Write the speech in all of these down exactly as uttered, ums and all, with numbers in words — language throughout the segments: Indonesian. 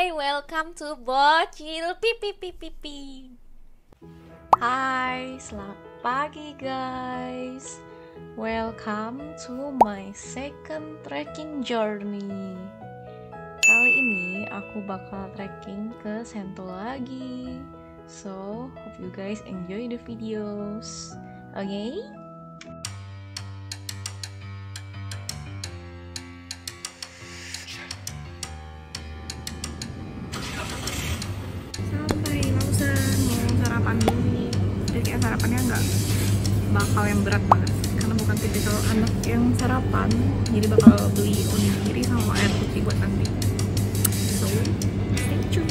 Hai, welcome to Bocil Pipi Pipi Pipi. Hai, selamat pagi guys. Welcome to my second trekking journey. Kali ini aku bakal trekking ke Sentul lagi. So, hope you guys enjoy the videos. Okay? Sampai Lausan, mau sarapan dulu nih. Jadi kayak sarapannya nggak bakal yang berat banget karena bukan tipikal anak yang sarapan. Jadi bakal beli onigiri sama air putih buat nanti. So, stay tune.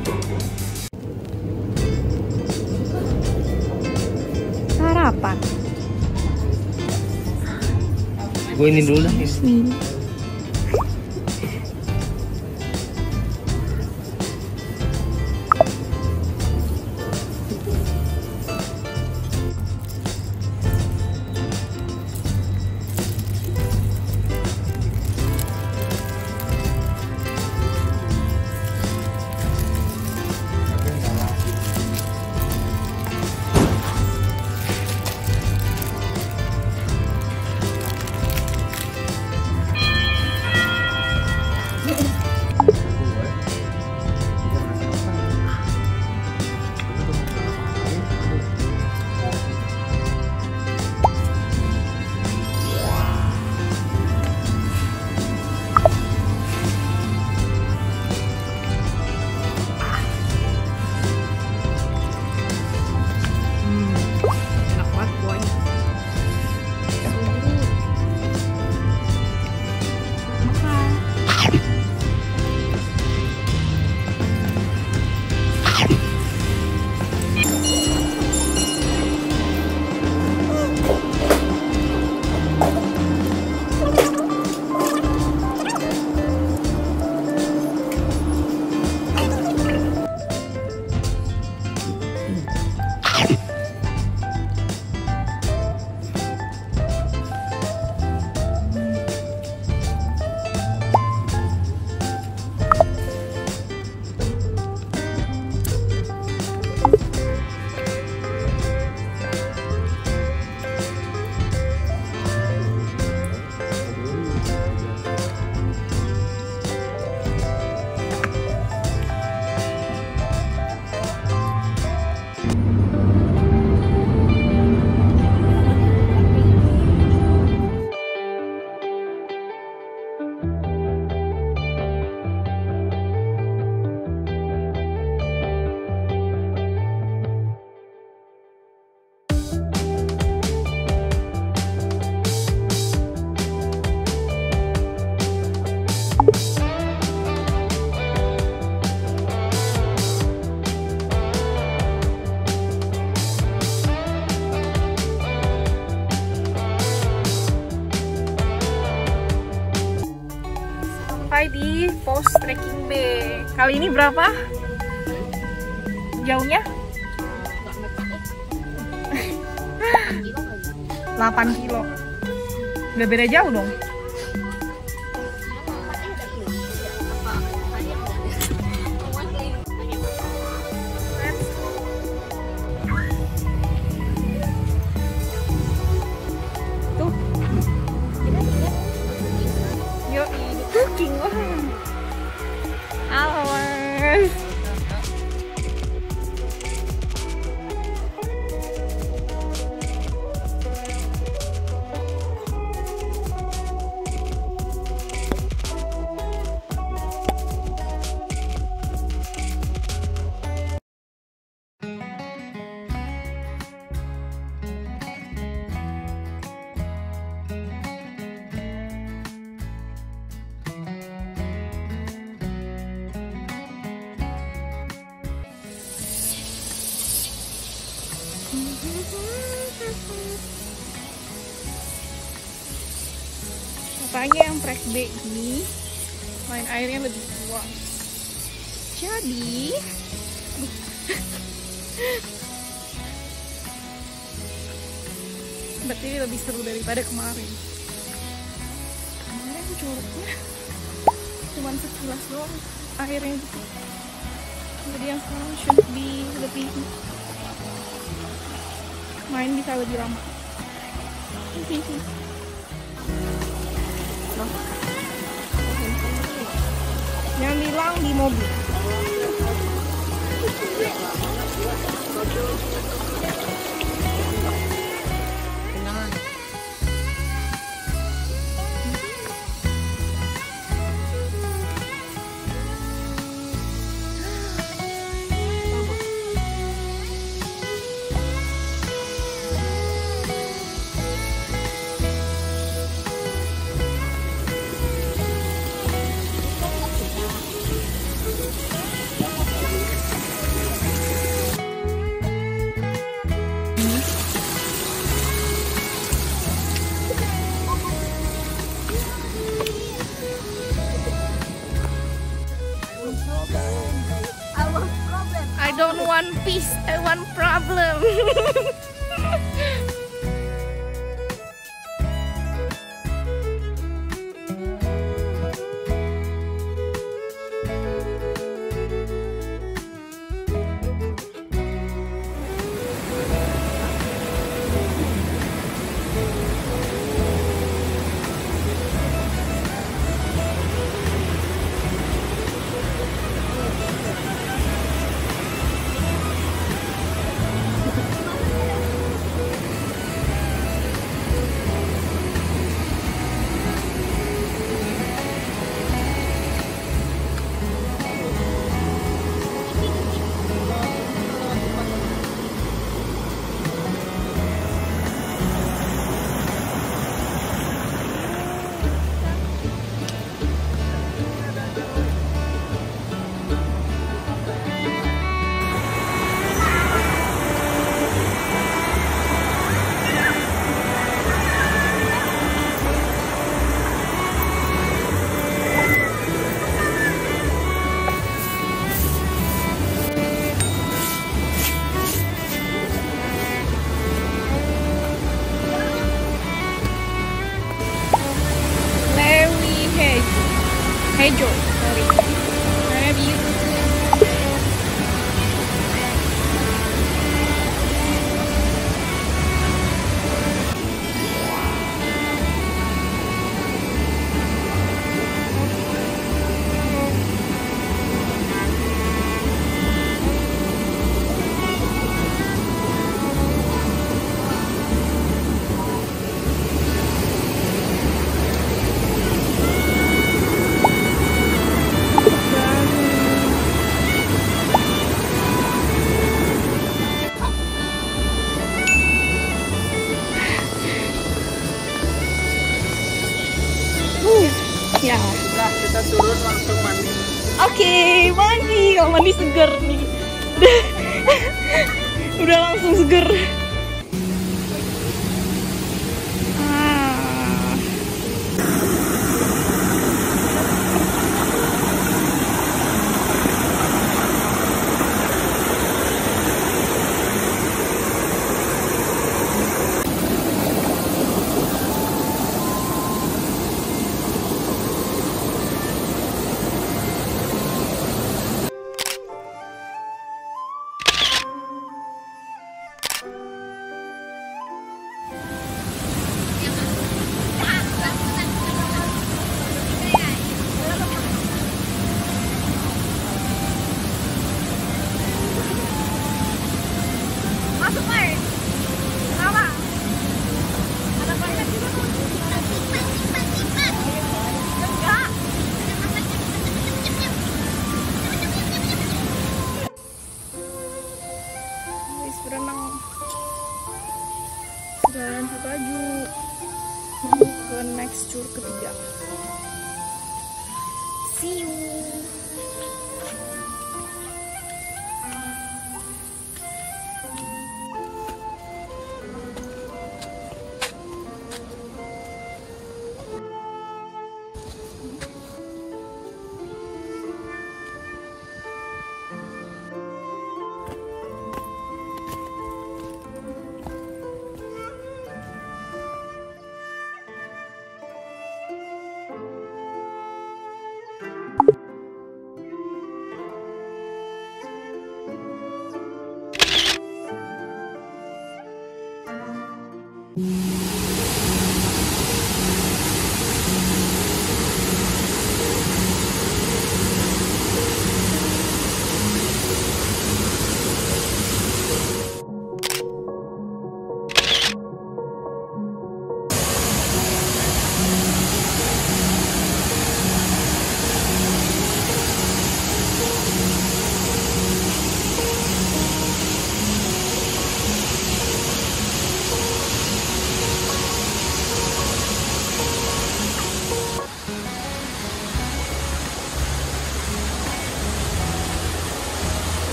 Sarapan. Gue ini dulu dah. Bismillah. Sampai di pos trekking B. Kali ini berapa? Jauhnya? delapan kilo. Udah beda jauh dong. Tuh. Yuk, cooking. Hours. Katanya yang trek B ini main airnya lebih tua. Jadi berarti ini lebih seru daripada kemarin. Kemarin curugnya cuma sekilas doang. akhirnya gitu. Jadi yang sekarang should be lebih main bisa lebih lama. Jangan bilang di mobil. I don't want peace, I want problem. Hejo, sorry. Love you. Ya. Sudah, kita turun langsung mandi. Oke, mandi. Kalau mandi seger nih. Udah langsung seger. Ah. Berenang sudah lanjut laju ke next tour ketiga. See you. You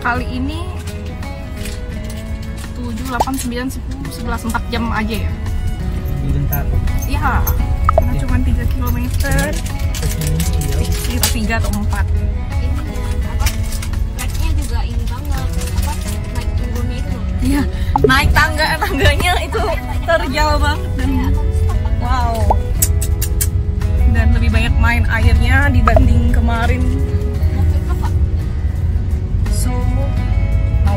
kali ini tujuh, delapan, sembilan, sepuluh, sebelas, empat jam aja ya. Bentar. Iya, karena cuma tiga kilometer. Sekitar tiga atau empat. Treknya juga ini banget, apa naik turunnya itu loh. Iya, naik tangga, tangganya itu terjal banget dan wow. Dan lebih banyak main airnya dibanding kemarin. So, no.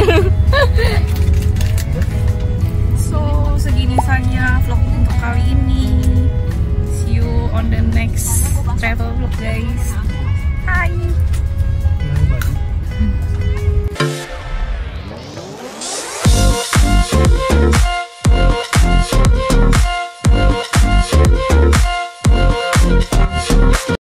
So, segini saja vlog untuk kali ini. See you on the next travel vlog, guys.